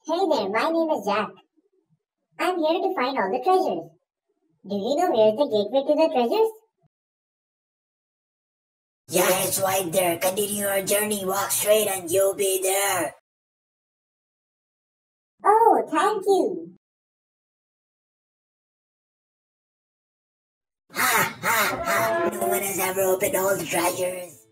Hey there, my name is Jack. I'm here to find all the treasures. Do you know where's the gateway to the treasures? Yeah, it's right there. Continue your journey, walk straight, and you'll be there. Oh, thank you. Ha ha ha! No one has ever opened all the treasures.